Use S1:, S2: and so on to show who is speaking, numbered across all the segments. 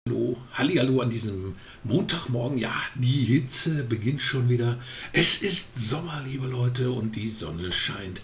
S1: Hallo, hallihallo an diesem Montagmorgen. Ja, die Hitze beginnt schon wieder. Es ist Sommer, liebe Leute, und die Sonne scheint.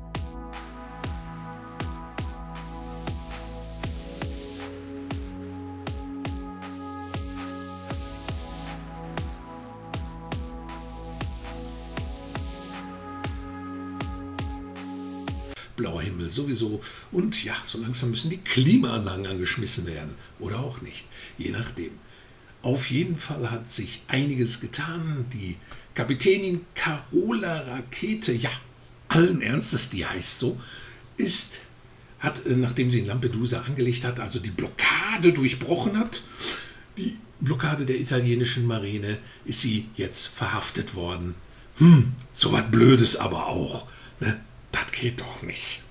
S1: Blauer Himmel sowieso. Und ja, so langsam müssen die Klimaanlagen angeschmissen werden. Oder auch nicht, je nachdem. Auf jeden Fall hat sich einiges getan. Die Kapitänin Carola Rackete, ja, allen Ernstes, die heißt so, hat, nachdem sie in Lampedusa angelegt hat, also die Blockade durchbrochen hat, die Blockade der italienischen Marine, ist sie jetzt verhaftet worden. So was Blödes aber auch, ne? Das geht doch nicht.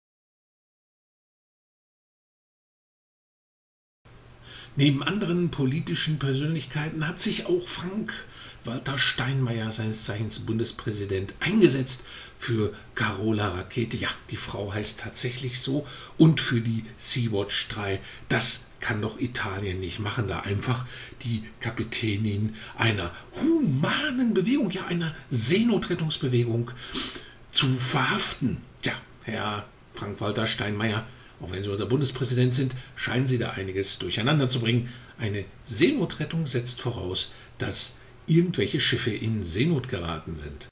S1: Neben anderen politischen Persönlichkeiten hat sich auch Frank-Walter Steinmeier, seines Zeichens Bundespräsident, eingesetzt für Carola Rackete. Ja, die Frau heißt tatsächlich so. Und für die Sea-Watch 3. Das kann doch Italien nicht machen, da einfach die Kapitänin einer humanen Bewegung, ja einer Seenotrettungsbewegung, zu verhaften. Ja, Herr Frank-Walter Steinmeier, auch wenn Sie unser Bundespräsident sind, scheinen Sie da einiges durcheinander zu bringen. Eine Seenotrettung setzt voraus, dass irgendwelche Schiffe in Seenot geraten sind.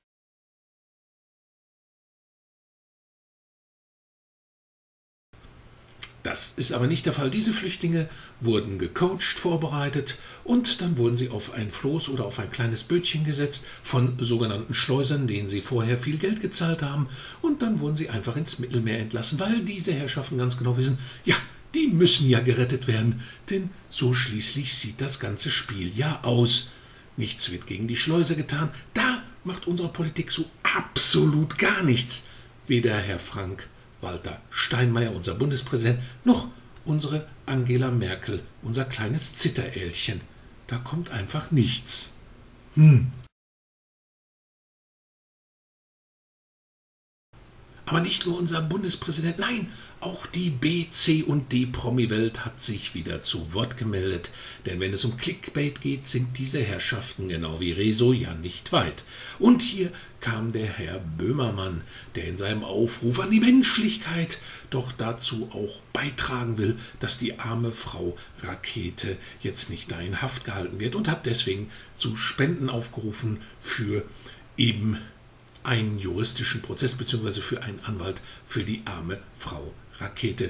S1: Das ist aber nicht der Fall. Diese Flüchtlinge wurden gecoacht, vorbereitet und dann wurden sie auf ein Floß oder auf ein kleines Bötchen gesetzt von sogenannten Schleusern, denen sie vorher viel Geld gezahlt haben, und dann wurden sie einfach ins Mittelmeer entlassen, weil diese Herrschaften ganz genau wissen, ja, die müssen ja gerettet werden, denn so schließlich sieht das ganze Spiel ja aus. Nichts wird gegen die Schleuse getan, da macht unsere Politik so absolut gar nichts. Weder Herr Frank-Walter Steinmeier, unser Bundespräsident, noch unsere Angela Merkel, unser kleines Zitterälchen. Da kommt einfach nichts. Aber nicht nur unser Bundespräsident, nein, auch die B-, C- und D-Promi-Welt hat sich wieder zu Wort gemeldet. Denn wenn es um Clickbait geht, sind diese Herrschaften genau wie Rezo ja nicht weit. Und hier kam der Herr Böhmermann, der in seinem Aufruf an die Menschlichkeit doch dazu auch beitragen will, dass die arme Frau Rackete jetzt nicht da in Haft gehalten wird, und hat deswegen zu Spenden aufgerufen für eben einen juristischen Prozess bzw. für einen Anwalt für die arme Frau Rackete.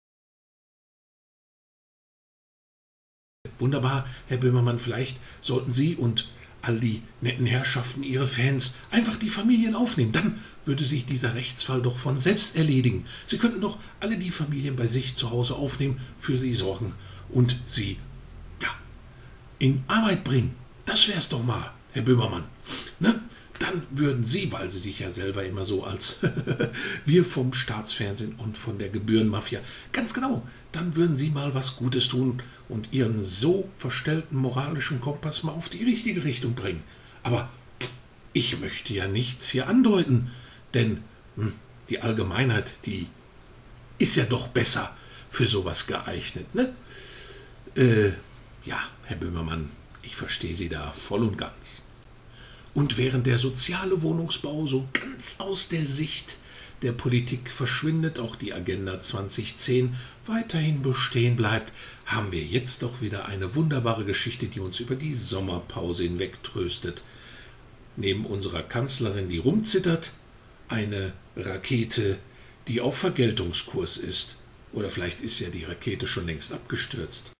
S1: Wunderbar, Herr Böhmermann, vielleicht sollten Sie und all die netten Herrschaften, Ihre Fans, einfach die Familien aufnehmen. Dann würde sich dieser Rechtsfall doch von selbst erledigen. Sie könnten doch alle die Familien bei sich zu Hause aufnehmen, für sie sorgen und sie, ja, in Arbeit bringen. Das wär's doch mal, Herr Böhmermann. Ne? Dann würden Sie, weil Sie sich ja selber immer so als wir vom Staatsfernsehen und von der Gebührenmafia, ganz genau, dann würden Sie mal was Gutes tun und Ihren so verstellten moralischen Kompass mal auf die richtige Richtung bringen. Aber ich möchte ja nichts hier andeuten, denn die Allgemeinheit, die ist ja doch besser für sowas geeignet, ne? Ja, Herr Böhmermann, ich verstehe Sie da voll und ganz. Und während der soziale Wohnungsbau so ganz aus der Sicht der Politik verschwindet, auch die Agenda 2010 weiterhin bestehen bleibt, haben wir jetzt doch wieder eine wunderbare Geschichte, die uns über die Sommerpause hinweg tröstet. Neben unserer Kanzlerin, die rumzittert, eine Rakete, die auf Vergeltungskurs ist. Oder vielleicht ist ja die Rakete schon längst abgestürzt.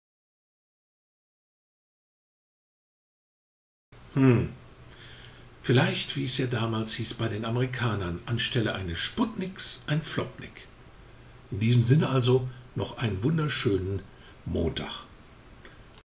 S1: Vielleicht, wie es ja damals hieß bei den Amerikanern, anstelle eines Sputniks ein Flopnik. In diesem Sinne also noch einen wunderschönen Montag.